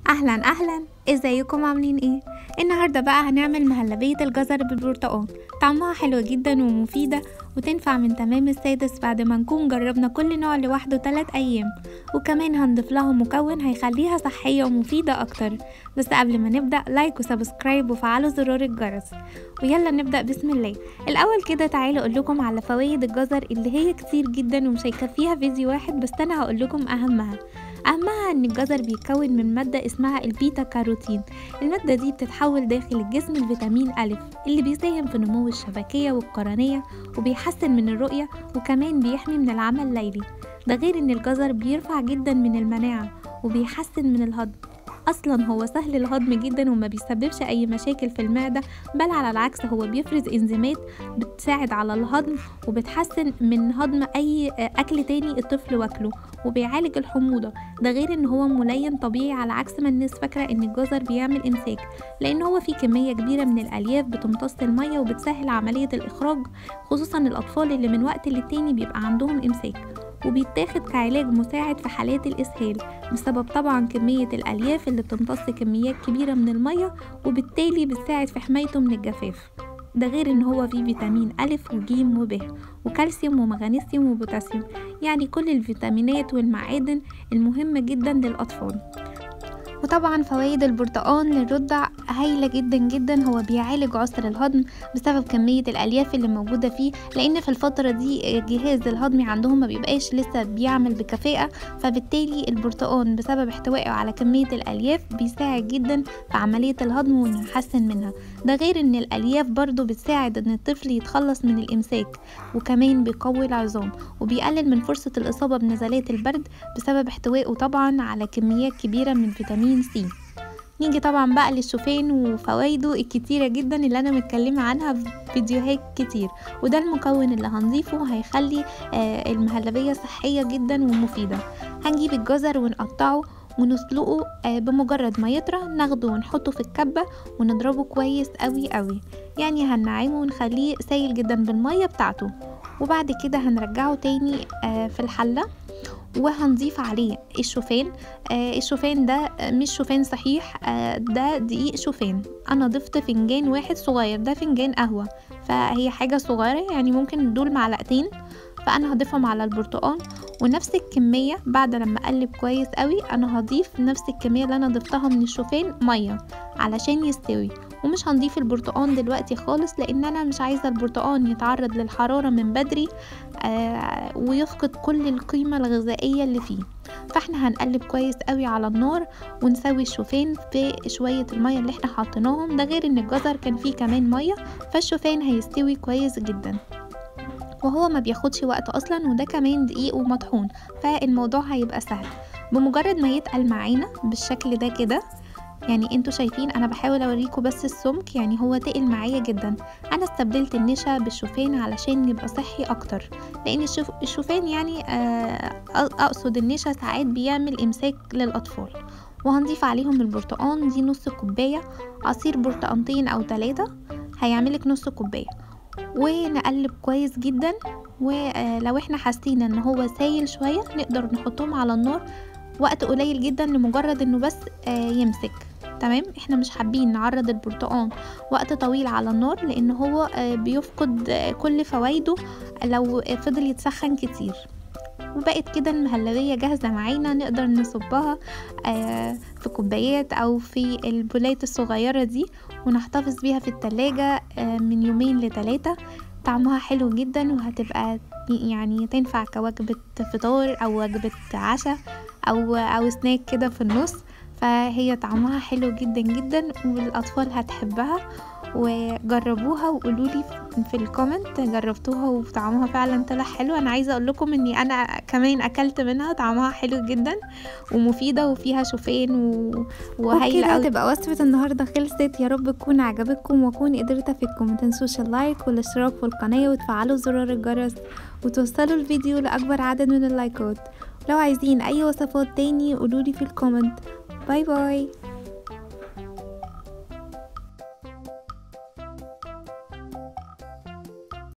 اهلا اهلا، ازيكم عاملين ايه؟ النهارده بقى هنعمل مهلبية الجزر بالبرتقال. طعمها حلو جدا ومفيدة وتنفع من تمام السادس بعد ما نكون جربنا كل نوع لوحده 3 ايام، وكمان هنضيف لها مكون هيخليها صحية ومفيدة اكتر. بس قبل ما نبدأ لايك وسبسكرايب وفعلوا زرار الجرس، ويلا نبدأ بسم الله. الاول كده تعالوا اقول لكم على فوائد الجزر اللي هي كتير جدا ومش هيكفيها فيديو واحد، بس انا هقول لكم اهمها ان الجزر بيتكون من مادة اسمها البيتا كاروتين. المادة دي بتتحول داخل الجسم الفيتامين أ اللي بيساهم في نمو الشبكية والقرنية وبيحسن من الرؤية، وكمان بيحمي من العمى الليلي. ده غير ان الجزر بيرفع جدا من المناعة وبيحسن من الهضم. اصلا هو سهل الهضم جدا وما بيسببش اي مشاكل في المعدة، بل على العكس هو بيفرز انزيمات بتساعد على الهضم وبتحسن من هضم اي اكل تاني الطفل واكله، وبيعالج الحموضة. ده غير ان هو ملين طبيعي على عكس ما الناس فاكرة ان الجزر بيعمل امساك، لان هو فيه كمية كبيرة من الالياف بتمتص المية وبتسهل عملية الاخراج، خصوصا الاطفال اللي من وقت للتاني بيبقى عندهم امساك، وبيتاخد كعلاج مساعد في حالات الإسهال بسبب طبعا كمية الألياف اللي بتمتص كميات كبيرة من المية، وبالتالي بتساعد في حمايته من الجفاف. ده غير ان هو فيه فيتامين أ وجيم وب وكالسيوم ومغنيسيوم وبوتاسيوم، يعني كل الفيتامينات والمعادن المهمة جدا للأطفال. وطبعا فوائد البرتقال للرضع هايلة جدا جدا. هو بيعالج عسر الهضم بسبب كمية الألياف اللي موجودة فيه، لأن في الفترة دي الجهاز الهضمي عندهم ما بيبقاش لسه بيعمل بكفاءة، فبالتالي البرتقال بسبب احتوائه على كمية الألياف بيساعد جدا في عملية الهضم ويحسن منها. ده غير ان الألياف برضو بتساعد ان الطفل يتخلص من الإمساك، وكمان بيقوي العظام وبيقلل من فرصة الإصابة بنزلات البرد بسبب احتوائه طبعا على كميات كبيرة من فيتامين سي. نيجي طبعا بقى للشوفان وفوائده الكتيرة جدا اللي انا متكلمة عنها في فيديوهات كتير، وده المكون اللي هنضيفه هيخلي المهلبية صحية جدا ومفيدة. هنجيب الجزر ونقطعه ونسلقه، بمجرد ما يطرى ناخده ونحطه في الكبة ونضربه كويس قوي قوي، يعني هننعمه ونخليه سايل جدا بالمية بتاعته. وبعد كده هنرجعه تاني في الحلة وهنضيف عليه الشوفان. الشوفان ده مش شوفان صحيح، ده دقيق شوفان. انا ضفت فنجان واحد صغير، ده فنجان قهوة، فهي حاجة صغيرة يعني ممكن دول معلقتين، فانا هضيفهم على البرتقال ونفس الكمية. بعد لما اقلب كويس قوي انا هضيف نفس الكمية اللي انا ضفتها من الشوفان مية علشان يستوي، ومش هنضيف البرتقال دلوقتي خالص لان انا مش عايزة البرتقال يتعرض للحرارة من بدري ويفقد كل القيمة الغذائية اللي فيه. فاحنا هنقلب كويس قوي على النار ونسوي الشوفان في شوية المية اللي احنا حاطيناهم. ده غير ان الجزر كان فيه كمان مية، فالشوفان هيستوي كويس جدا وهو ما بياخدش وقت اصلا، وده كمان دقيق ومطحون، فالموضوع هيبقى سهل. بمجرد ما يتقل معانا بالشكل ده كده، يعني انتوا شايفين انا بحاول اوريكم بس السمك، يعني هو تقل معايا جدا. انا استبدلت النشا بالشوفان علشان يبقى صحي اكتر، لان الشوفان يعني اقصد النشا ساعات بيعمل امساك للاطفال. وهنضيف عليهم البرتقال، دي نص كوباية، عصير برتقانتين او 3 هيعملك نص كوباية، ونقلب كويس جدا. ولو احنا حاسين ان هو سايل شوية نقدر نحطهم على النار وقت قليل جدا لمجرد انه بس يمسك. تمام، احنا مش حابين نعرض البرتقال وقت طويل على النار لان هو بيفقد كل فوائده لو فضل يتسخن كتير. وبقت كده المهلبية جاهزة معانا، نقدر نصبها في كوبايات او في البولات الصغيرة دي ونحتفظ بيها في التلاجة من 2 ل3. طعمها حلو جدا وهتبقى يعني تنفع كوجبة فطار او وجبة عشاء او سناك كده في النص. فهي طعمها حلو جدا جدا والاطفال هتحبها، وجربوها وقولولي في الكومنت جربتوها وطعمها فعلا طلع حلو. انا عايزه اقول لكم اني انا كمان اكلت منها، طعمها حلو جدا ومفيده وفيها شوفان وهايله قوي. تبقى وصفه النهارده خلصت، يا رب تكون عجبتكم واكون قدرت افيدكم. متنسوش اللايك والاشتراك في القناه وتفعلوا زرار الجرس وتوصلوا الفيديو لاكبر عدد من اللايكات. لو عايزين اي وصفات تاني قولولي في الكومنت. باي باي.